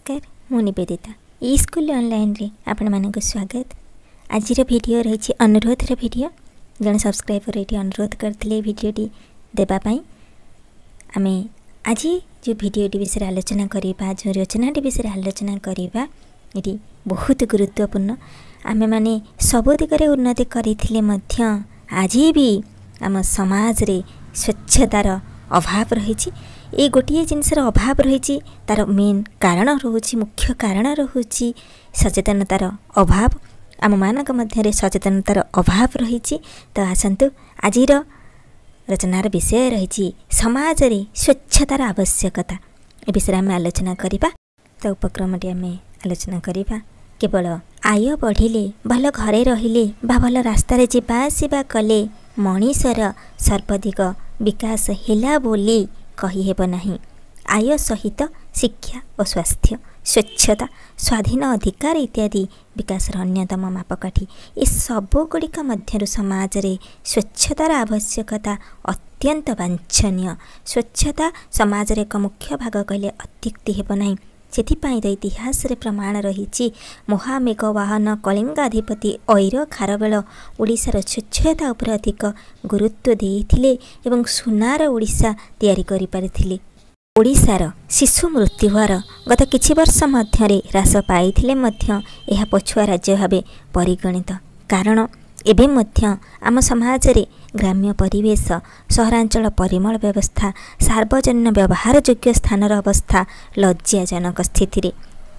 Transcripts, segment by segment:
नमस्कार मु निवेदिता ई school online रे आपण मानक स्वागत। आज वीडियो रही अनुरोध वीडियो जन सब्सक्राइबर ये अनुरोध करते भिडटी देवाई आम आज जो भिडटी विषय आलोचना करवा जो रचनाटी विषय आलोचना करवा ये बहुत गुरुत्वपूर्ण। आमे माने सब दिगरे उन्नति करथिले मध्य आज भी आम समाज रे स्वच्छतार अभाव रही। ये गोटे जिनसर अभाव रही तार मेन कारण रोचे मुख्य कारण रोचे सचेतनतार अभाव। आम मानक मध्य सचेतनतार अभाव रही। तो आसतु आज रचनार विषय रही समाज रे स्वच्छतार आवश्यकता ए विषय आम आलोचना करवा। तो उपक्रमटी आम आलोचना करवा। केवल आय बढ़िले भल घरे रहिले बा भल रास्तार जावा आसिबा कले मनीषर सर्वाधिक विकास हैला बोली कही हेब नहीं। आय सहित शिक्षा और स्वास्थ्य स्वच्छता स्वाधीन अधिकार इत्यादि विकास अन्यतम मापकाठी। ये सबुगुड़िक मध्य समाज रे स्वच्छतार आवश्यकता अत्यंत वांछनीय। स्वच्छता समाज रे एक मुख्य भाग कहले अत्युक्ति हेब नहीं। सेथिपाई तो इतिहास रे प्रमाण रही। महामेघवाहन कलिंगाधिपति ऐर खारवेल ओडिशार स्वच्छता उपर अधिक गुरुत्व देइथिले एवं सुनार ओडिशा तैयारी करि पारिथिले। ओडिशार शिशु मृत्यु हार गत किछि वर्ष मध्यरे ह्रास पाइथिले मध्य एहा पछुआ राज्य भावे परिगणित। कारण एबे मध्य आम समाज रे ग्राम्य परिवेश सहरांचल परिमल व्यवस्था सार्वजनिक व्यवहार योग्य स्थानर अवस्था लज्जाजनक स्थिति रे।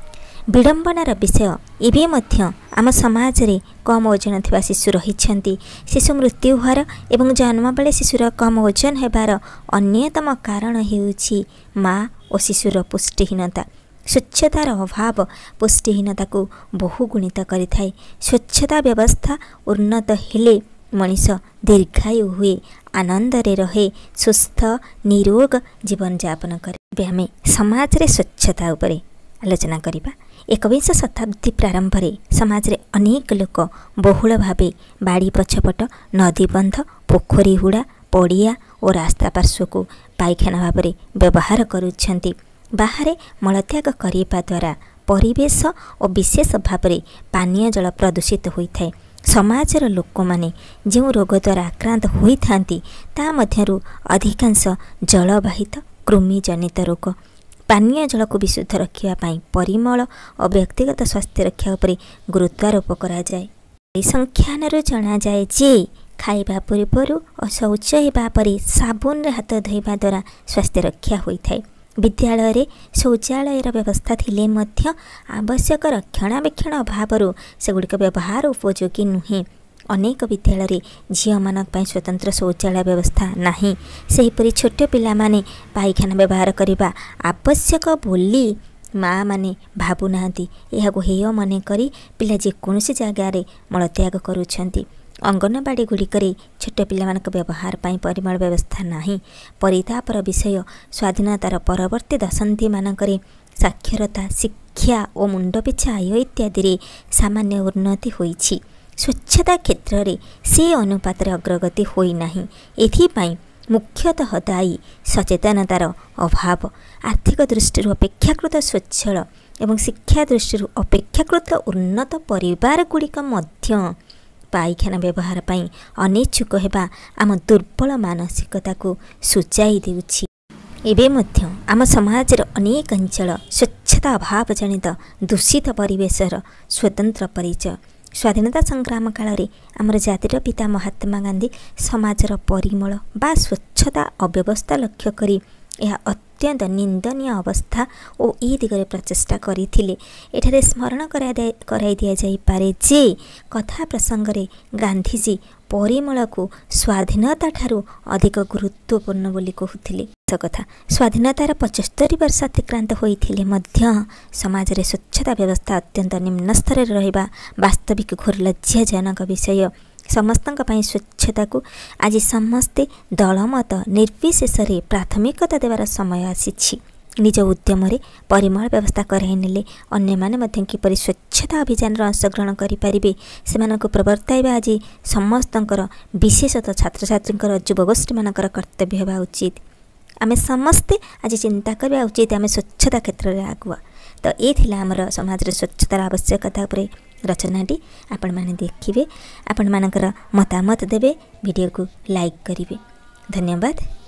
विडंबनार विषय एबे मध्य आम समाज रे कम ओजन थिबा शिशु रहिछंती। शिशु मृत्यु हार एवं जन्म बेले शिशुर कम ओजन हेबार अन्यतम कारण हेउछि माँ और शिशुर पुष्टिहीनता। स्वच्छतार अभाव पुष्टिहीनता को बहुगुणित करिथाय। स्वच्छता व्यवस्था उन्नत हेले मनीष दीर्घायु हुए आनंद रे रहे सुस्थ निरोग जीवन यापन करे। आम समाज रे स्वच्छता उपरे आलोचना करवा। 21 शताब्दी प्रारंभ रे समाज रे अनेक लोक बहुल भावे बाड़ी पछपट नदीबंध पोखरी हुड़ा पड़िया और रास्ता पार्श्व को पायखाना भाव में व्यवहार करुछंती। बाहर मलत्याग करने द्वारा परिवेश और विशेष भाव में पानीय जल प्रदूषित होता है। समाजर लोक माने जो रोग द्वारा आक्रांत होती ता मध्यरु अधिकांश जलवाहित कृमि जनित रोग। पानीय जल को विशुद्ध रखापी परिमल और व्यक्तिगत स्वास्थ्य रक्षा उपरे गुरुत्वारोप करा जाए। परिसंख्यान जना जाए जे खाइबा पूर्व और शौच होगा पर साबुन रे हाथ धोइबा द्वारा स्वास्थ्य रक्षा होता है। विद्यालय रे शौचालय व्यवस्था थिले मध्य आवश्यक रक्षणाबेक्षण अभाव सेगुड़िक व्यवहार उपयोगी नुहे। अनेक विद्यालय रे झील मानक पई स्वतंत्र शौचालय व्यवस्था नाही। सेहीपरि छोट पिला माने पायखाना व्यवहार करबा आवश्यक बोली माँ माने भाबु नाहंती। एहाको हेय मने करी पिला जेकोसी जगार मलत्याग करुछंती। अंगनवाड़ी गुड़िक छोट पिलामानक व्यवहार पाई परिमल व्यवस्था नाही। परितापर विषय स्वाधीनतार परवर्ती दशंधि मानकरे साक्षरता शिक्षा और मुंड पिछा आय इत्यादि सामान्य उन्नति होईछि। स्वच्छता क्षेत्र रे से अनुपात अग्रगति होई नाही। एथिपाई मुख्यतः दायी सचेतनतार अभाव। आर्थिक दृष्टि अपेक्षाकृत स्वच्छल एवं शिक्षा दृष्टि अपेक्षाकृत उन्नत परिवार गुड़िक मध्य पायखाना व्यवहार पाई अनिच्छुक हेबा आम दुर्बल मानसिकता को सूचाई देउछि। एबे मध्य आम समाजर अनेक अंचल स्वच्छता अभाव जनित दूषित परिवेशर स्वतंत्र परिचय। स्वाधीनता संग्राम काल रे आमर जातिर पिता महात्मा गांधी समाजर परिमल बा स्वच्छता अव्यवस्था लक्ष्य करी यह अत्यंत निंदनीय अवस्था और ई दिगरे प्रचेष्टा करथिले। एठारे स्मरण कराई दिया जाई पारे जे कथा प्रसंग रे गांधीजी परिमल को स्वाधीनता ठारू अधिक गुरुत्वपूर्ण बोली कहूथिले। कथा स्वाधीनतार 75 वर्ष अतिक्रांत होइथिले मध्य समाज रे स्वच्छता व्यवस्था अत्यंत निम्न स्तर रे रहिबा वास्तविक घोर लज्जाजनक विषय। समस्तक पई स्वच्छता को आज समस्ते दलमत निर्विशेष प्राथमिकता देवार समय आसीछि। निज उद्यम रे परिमल व्यवस्था कराई नेले अन्य माने मध्य किपरि स्वच्छता अभियान अंशग्रहण करें से प्रवर्ताइबा आज समस्तंकर विशेषतः छात्र छात्री युवगोष्ठी मानकर कर्तव्य होगा उचित। आमे समस्ते आज चिंता करवा उचित आमे स्वच्छता क्षेत्र में आगुआ तो ये थिला हमर समाज रे स्वच्छतार आवश्यकता उपरे रचनाटी। आपण माने देखिबे, आपण मानकर मतामत देबे, वीडियो को लाइक करिवे। धन्यवाद।